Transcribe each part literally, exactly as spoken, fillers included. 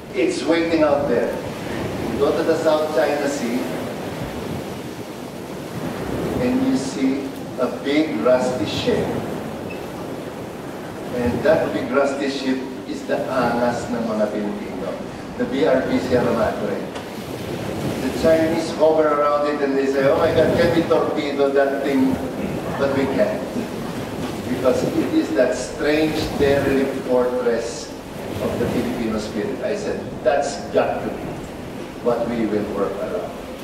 It's waiting out there. You go to the South China Sea, and you see a big rusty ship. And that big rusty ship is the angas ng mga Pilipino, the B R P Sierra Madre. The Chinese hover around it and they say, oh my God, can we torpedo that thing? But we can't. Because it is that strange derelict fortress of the Filipino spirit. I said, that's got to be what we will work around.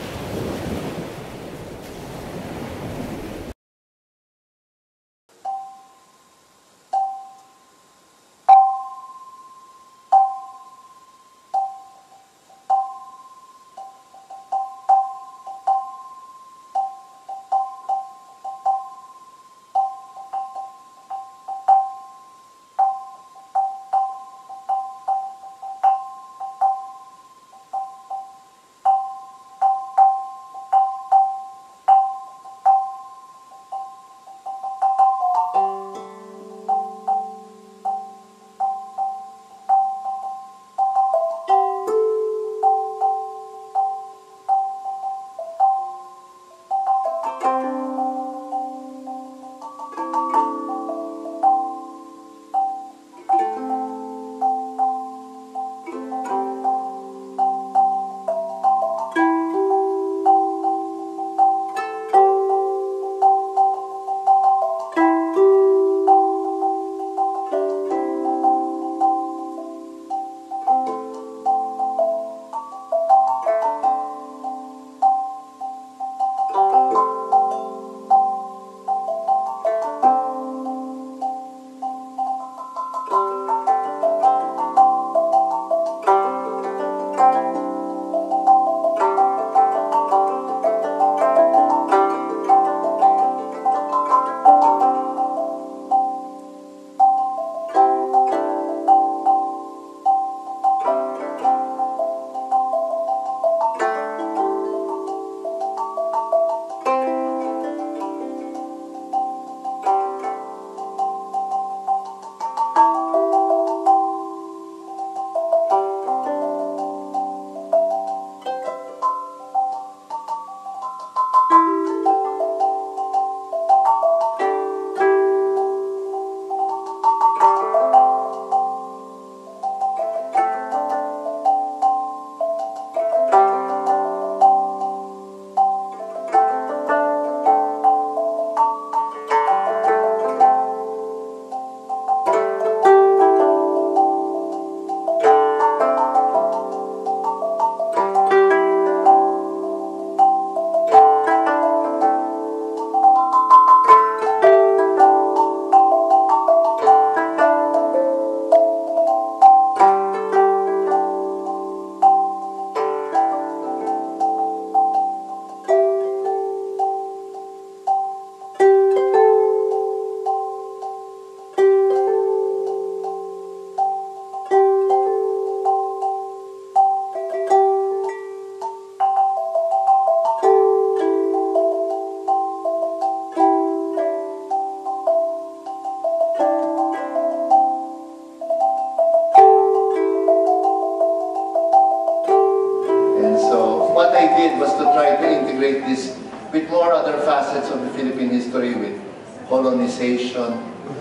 This with more other facets of the Philippine history, with colonization,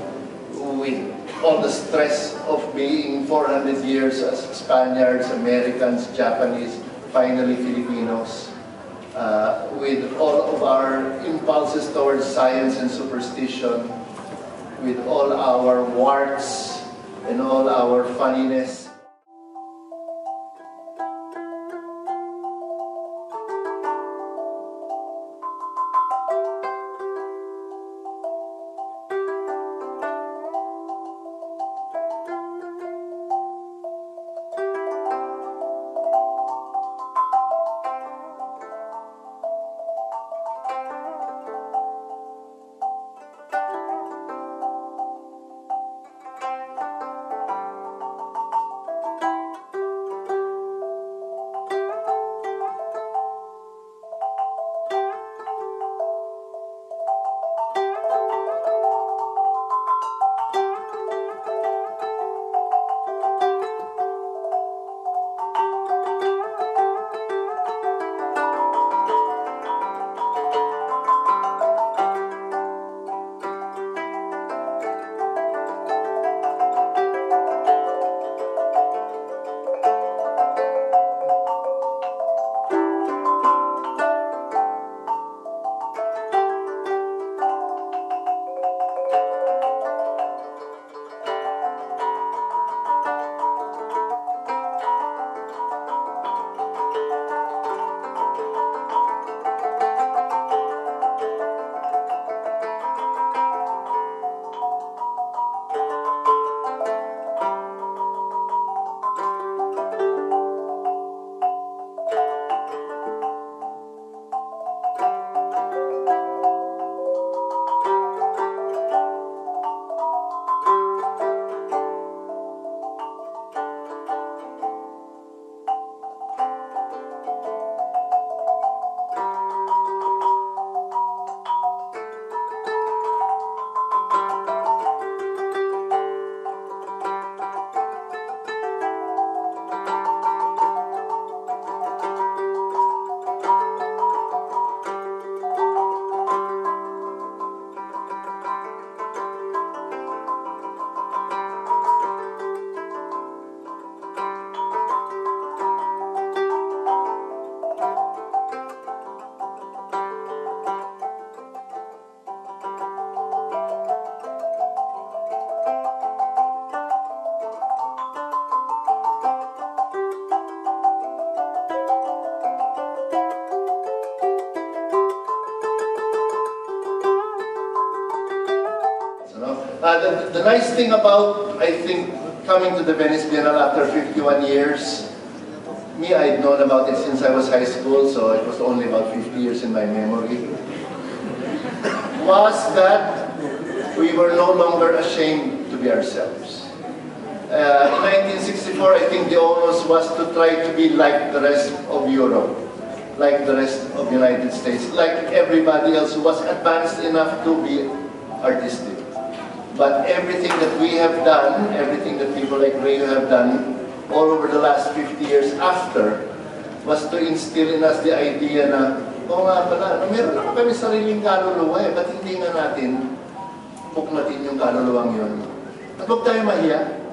with all the stress of being four hundred years as Spaniards, Americans, Japanese, finally Filipinos, uh, with all of our impulses towards science and superstition, with all our warts and all our funniness. the nice thing about, I think, coming to the Venice Biennale after fifty-one years, me, I'd known about it since I was high school, so it was only about fifty years in my memory, was that we were no longer ashamed to be ourselves. Uh, in nineteen sixty-four, I think the onus was to try to be like the rest of Europe, like the rest of the United States, like everybody else who was advanced enough to be artistic. But everything that we have done, everything that people like Rayo have done all over the last fifty years after, was to instill in us the idea na, oo nga pala, meron naman kami sariling kaluluwa eh, ba't hindi nga natin buklatin yung kaluluwang yun? At huwag tayo mahiya.